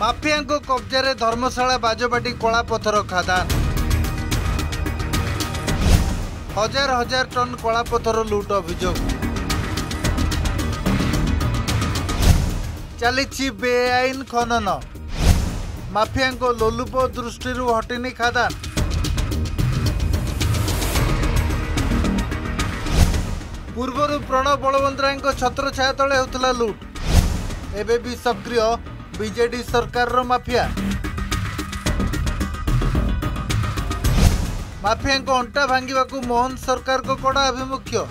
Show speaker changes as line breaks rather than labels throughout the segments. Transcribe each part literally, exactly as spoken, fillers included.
Mafia कब्जा धर्मशाला बाजबाटी कलापथर खादान हजार हजार टन कलापथर लुट अभियोग चली बेआईन खनन माफिया लोलुप दृष्टि हटिनी खादान पूर्वर प्रणव बलवंतराय छत्र छाया तले होता लुट एबे भी सक्रिय बीजेडी सरकार रो माफिया माफिया को अंटा भांगा मोहन सरकार को कड़ा आभिमुख्य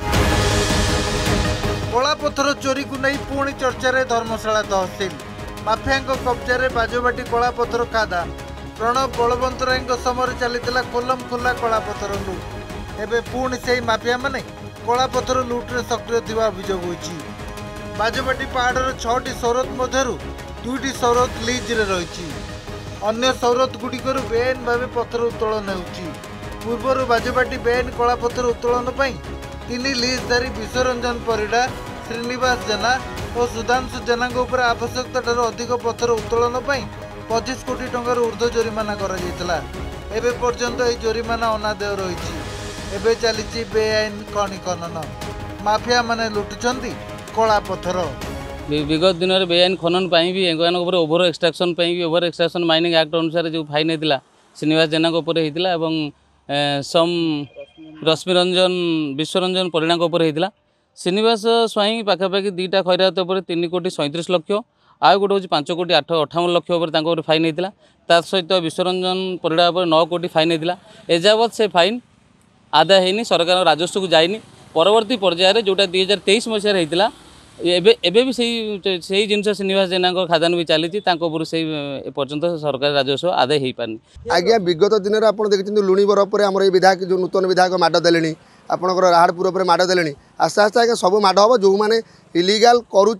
कलापथर चोरी को नहीं पुणी चर्चा धर्मशाला तहसील माफिया कब्जा बाजबाटी कलापथर खादान प्रणव बलवंतराय समय चली खोलम खोला कलापथर लुट एबे पुणी से माफिया माने कलापथर लुट्रे सक्रिय थिबा अभियोग होइछि। बाजबाटी पहाड़र छटी सौरत मध्यरु दुईटी सौरत लीज रे रही अन्य सौरत गुड़िकर बेआईन भाव पथर उत्तोलन होउछि। पूर्वर बाजबाटी बेआईन कलापथर उत्तोलन पई तीन लीजधारी विश्वरंजन परिडा श्रीनिवास जेना और सुधांशु जेना उपर आवश्यकता ठार अधिक पथर उत्तोलन पई पच्चीस कोटी टंकार ऊर्ध्व जोरिमाना करा जायतिला। एबे पर्यंत एही जोरिमाना अनादेय रही एबे चली बेआईन खनि खनन माफिया माने लुटुचंती कलापथर
विगत दिन में बेआईन खनन भी ओभर एक्सट्राक्शन भी ओभर एक्सट्राक्शन माइनिंग एक्ट अनुसार जो फाइन होता श्रीनिवास जेना होता सम रश्मिरंजन विश्वरंजन परिणा होता श्रीनिवास स्वाई पाखापाखि दुईटा खैरात तीन कोटी सैंतीस लक्ष आउ गोटे हूँ पांच कोटी आठ अठावन लक्ष फाइन होता ता सहित विश्वरंजन परिणा नौ कोटी फाइन होता एजावत से फाइन आदाय होनी सरकार राजस्व को जाइनी परवर्ती पर्यायर जोटा दुई हजार तेईस मसीह होता एबे एबे भी सही सही जिनस श्रीनिवास जेना खादान भी चली से पर्यंत सरकार राजस्व आदाय हो पारनी।
आज्ञा विगत दिन में आप देखते लुणीबर पर आम विधायक जो नूतन विधायक माड़ देले आपंकर राहाड़पुर पर माड़ देले आस्ते आस्ते आगे सब माड़ हम जो मैंने इलिगाल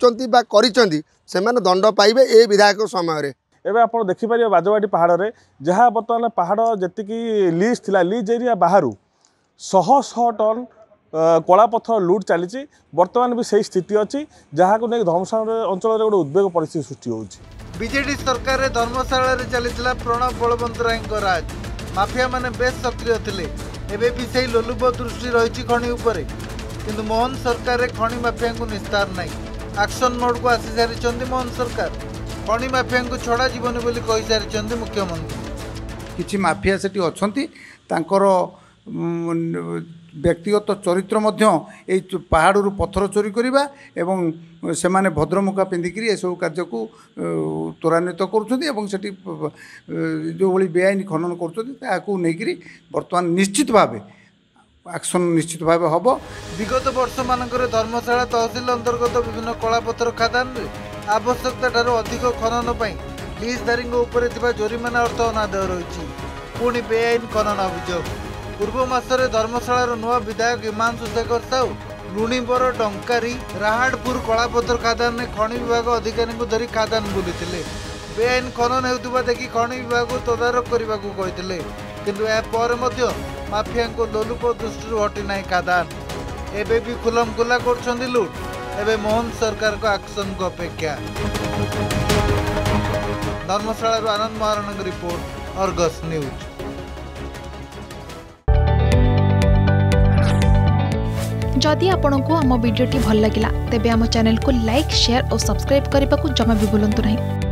कर दंड पाइबे ए विधायक समय
एवं आप देखिपर बाजबाटी पहाड़ में जहाँ बर्तमान पहाड़ जी लीज थिला लीज एरिया बाहर शह शह टन कलापथर लुट चली बर्तमान भी सही स्थिति अच्छी जहाँ को नहीं धर्मशाला अंचल गोटे उद्वेग परिस्थिति सृष्टि होउछि।
बीजेडी सरकार धर्मशाला चली प्रणव बलवंतराय राज माफिया माने बेस सक्रिय थिले एबे भी सही लोलुप दृष्टि रही खनि उपरे किंतु मोहन सरकार खनि माफिया को निस्तार नहीं एक्शन मोड को आसी सारी मोहन सरकार खनि माफिया को छड़ा जीवन बोली कहि सारी मुख्यमंत्री
किछि माफिया सेठी अछंती तांकर व्यक्तिगत चरित्र मध्य ये पहाड़ पत्थर चोरी करवा एवं से माने भद्रमुखा पिंधिकी ये सब कार्य को त्वरान्वित करुँच जो भली बेआईन खनन कर बर्तमान निश्चित भाव एक्शन निश्चित भाव हम।
विगत वर्ष मानकर धर्मशाला तहसील अंतर्गत विभिन्न कलापथर खादान आवश्यकता ठार अधिक खनन लीजधारी जोरिमाना अर्थ अनादय रही पुणी बेआईन खनन अभियोग पूर्व मासरे धर्मशाला नुआ विधायक हिमांशु शेखर साहू लुणीबर डंकारी राहाड़पुर कलापथर खादान में खनि विभाग अधिकारी को धरी खादान बुली बेआईन खनन होता देखि खनि विभाग तदारख करने को कहते किंतु यापर माफिया को लोलुप दृष्टि हटी ना खादान एबे भी खुलम खुला कर लुट एबे मोहन सरकार को एक्शन को अपेक्षा। Dharmasala Anand Maharana report Argus news.
जदि आपंक आम भिडी भल लगा तेब आम चैनल को लाइक शेयर और सब्सक्राइब करने को जमा भी भूलु नहीं।